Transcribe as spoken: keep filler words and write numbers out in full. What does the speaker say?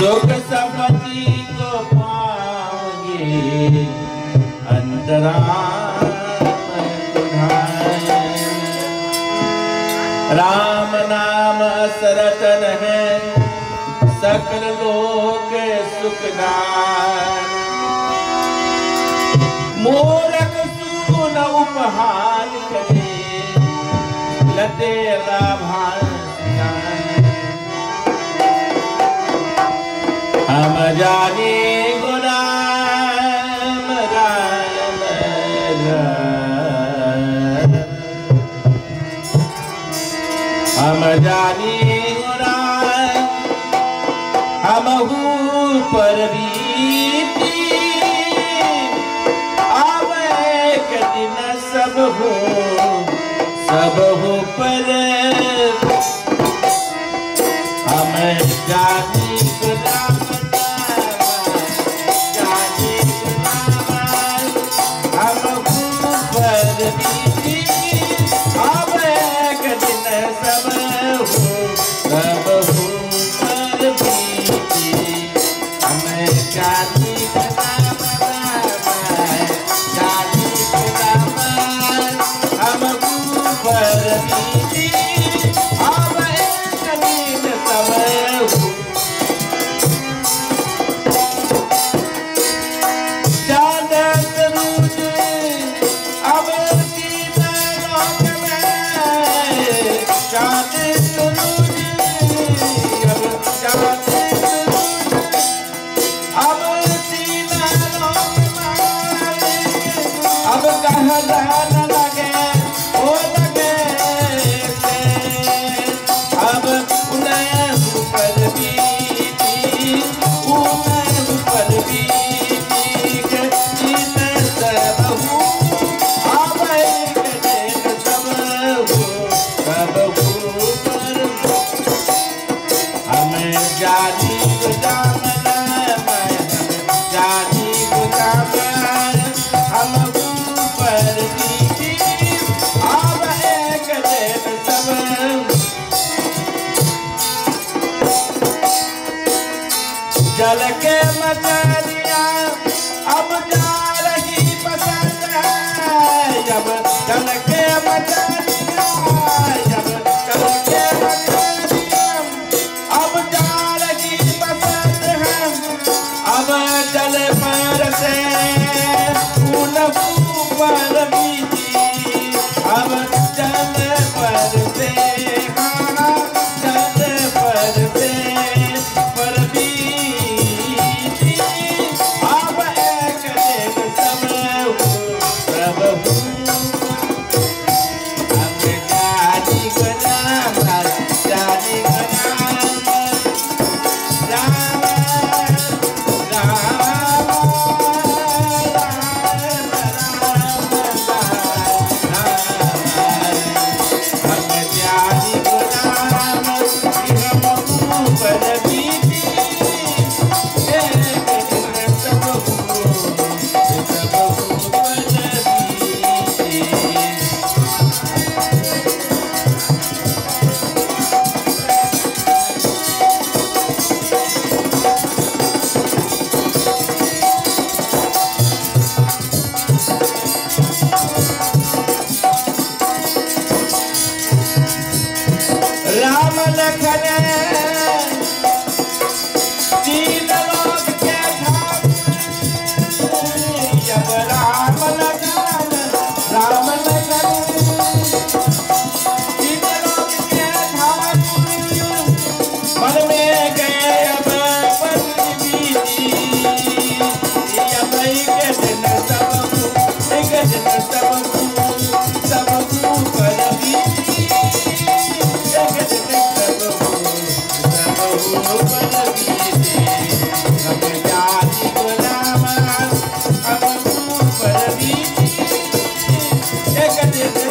सुख सपति को पाओगे अंतराम तुम्हारे। राम नाम असरतन है सकल लोक सुखदान। मूरख सुन उपहार करे लते लाभान। हम जाने गुलाम राम राम। हम जाने गुलाम हमहू पर बीती। अब एक दिन सब हो सब हो पर हम जाने गुलाम जल के मचारिया अब जा रही पसंद है। जब जल के मचारिया जब जल के मचारिया अब जा रही पसंद है। अब जल पर से फूल पर बीती। अब जल पर से हाँ जल पर से एक